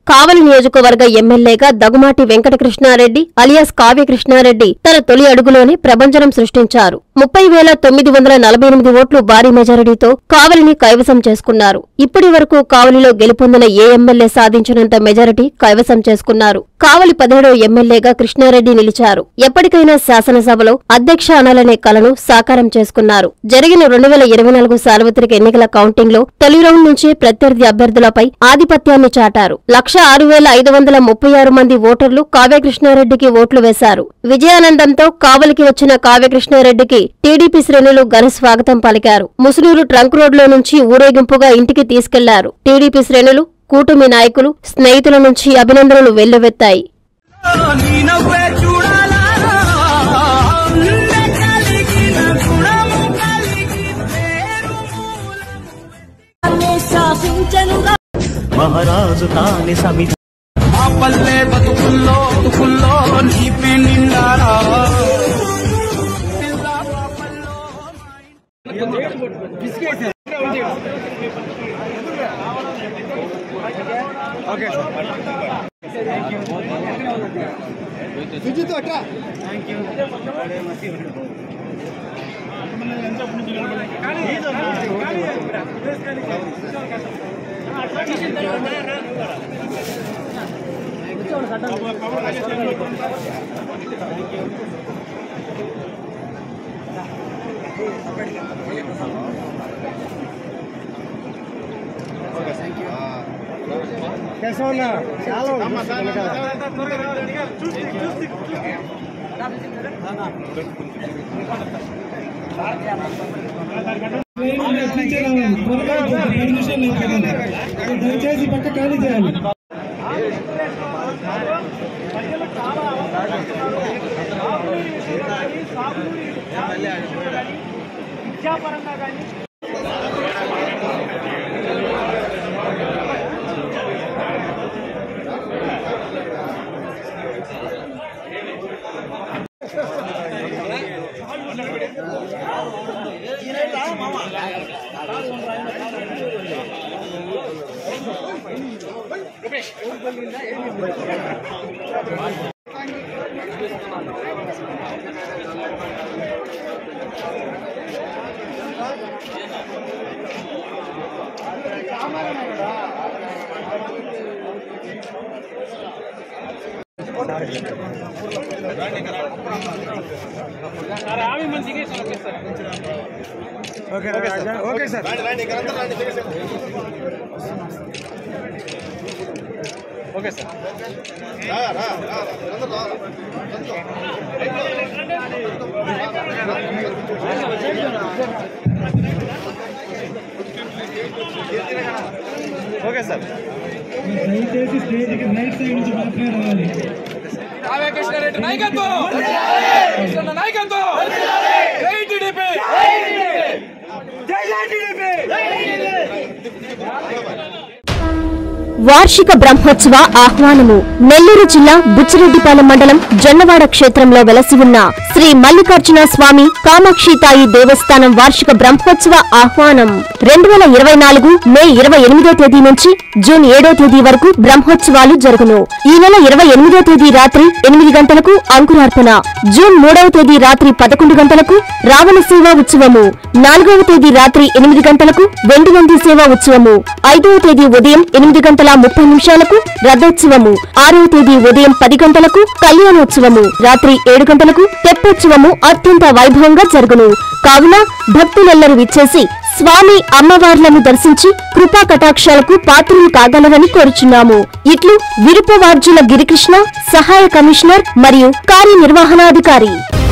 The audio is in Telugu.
కావలి నియోజకవర్గ ఎమ్మెల్యేగా దగుమాటి వెంకటకృష్ణారెడ్డి అలియాస్ కావ్యకృష్ణారెడ్డి తన తొలి అడుగులోనే ప్రభంజనం సృష్టించారు. 30,948 ఓట్లు భారీ మెజారిటీతో కావలిని కైవసం చేసుకున్నారు. ఇప్పటి వరకు కావలిలో గెలుపొందిన ఏ ఎమ్మెల్యే సాధించినంత మెజారిటీ కైవసం చేసుకున్నారు. కావలి 17వ ఎమ్మెల్యేగా కృష్ణారెడ్డి నిలిచారు. ఎప్పటికైనా శాసనసభలో అధ్యక్ష అనాలనే కలను సాకారం చేసుకున్నారు. జరిగిన 2024 సార్వత్రిక ఎన్నికల కౌంటింగ్ లో తొలి రౌండ్ నుంచే ప్రత్యర్థి అభ్యర్థులపై ఆధిపత్యాన్ని చాటారు. 1,06,536 మంది ఓటర్లు కావ్యకృష్ణారెడ్డికి ఓట్లు వేశారు. విజయానందంతో కావలికి వచ్చిన కావ్యకృష్ణారెడ్డికి టీడీపీ శ్రేణులు ఘన స్వాగతం పలికారు. ముసునూరు ట్రంక్ రోడ్లో నుంచి ఊరేగింపుగా ఇంటికి తీసుకెళ్లారు. టీడీపీ శ్రేణులు, కూటమి నాయకులు, స్నేహితుల నుంచి అభినందనలు వెల్లువెత్తాయి. మహారాజు కాని సమితి మా పల్లె బతుకుల్లో నీపే నిండారా ఓకే కేశవన్న చాలా దయచేసి పక్క ఖాళీ చేయాలి. విద్యాపరంగా కానీ okay sir okay sir okay sir దయచేసి స్టేజ్కి రైట్ సైడ్ నుంచి మాత్రమే రావాలి. కావ్యకృష్ణారెడ్డి నాయకత్వం, నాయకత్వం, జై టీడీపీ, జై టీడీపీ. వార్షిక బ్రహ్మోత్సవ ఆహ్వానము. నెల్లూరు జిల్లా బుచ్చిరెడ్డిపాలెం మండలం జొన్నవాడ క్షేత్రంలో వెలసి ఉన్న శ్రీ మల్లికార్జున స్వామి కామాక్షితాయి దేవస్థానం వార్షిక బ్రహ్మోత్సవ ఆహ్వానం 2024 మే 28వ తేదీ నుంచి జూన్ 7వ తేదీ వరకు బ్రహ్మోత్సవాలు జరుగును. ఈ నెల 28వ తేదీ రాత్రి 8 గంటలకు అంకురార్పణ, జూన్ 3వ తేదీ రాత్రి 11 గంటలకు రావణ సేవా ఉత్సవము, 4వ తేదీ రాత్రి 8 గంటలకు వెండివంది సేవా ఉత్సవము, 5వ తేదీ ఉదయం 8 గంటల 30 నిమిషాలకు రథోత్సవము, 6వ తేదీ ఉదయం 10 గంటలకు కళ్యాణోత్సవము, రాత్రి 7 గంటలకు తెప్పోత్సవము అత్యంత వైభవంగా జరుగును. కావున భక్తులెల్లరూ విచ్చేసి స్వామి అమ్మవార్లను దర్శించి కృపా కటాక్షాలకు పాత్రలు కాగలరని కోరుచున్నాము. ఇట్లు విరుపవార్జుల గిరికృష్ణ, సహాయ కమిషనర్ మరియు కార్యనిర్వహణాధికారి.